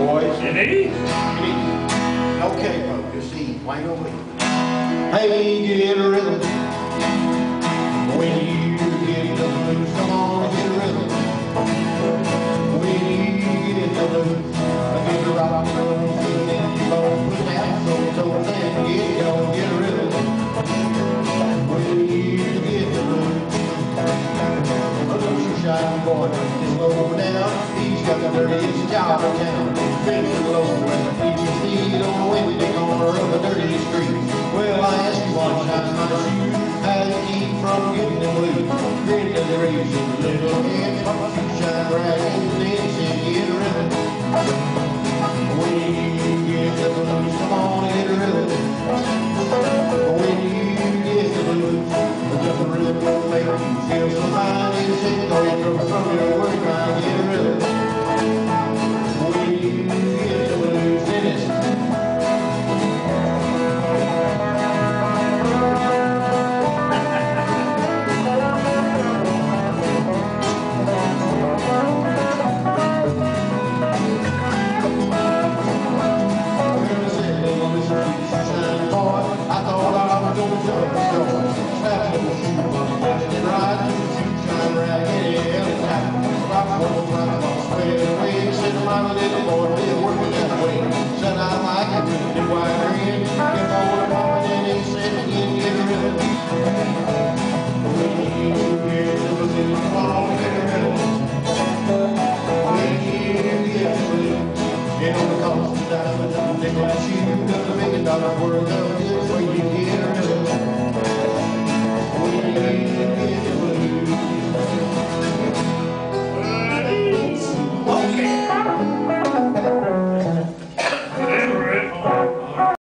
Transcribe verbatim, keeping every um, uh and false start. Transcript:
boys. Indeed. Okay, folks, just see, wait on me. Hey, get a rhythm. When you get the blues, come on, get a rhythm. When you get the blues, get the rock and roll, and then you both put that so so then get go, get a rhythm. When you get the blues, a little shiny boy, just slow down. He's got the dirtiest job in town. Been low and he can see it on the windy corner of the dirty street. Well, I asked him one time, my shoes, how you keep from getting the blues? Grin to the reason, little head, you shine right in the dance and get a rhythm. When you get the blues, come on and get a rhythm. When you get the blues, just a rhythm will make you feel so fine and sick, or you come from your work, trying to get a rhythm. When you get the blues, Dennis. Dollar worth of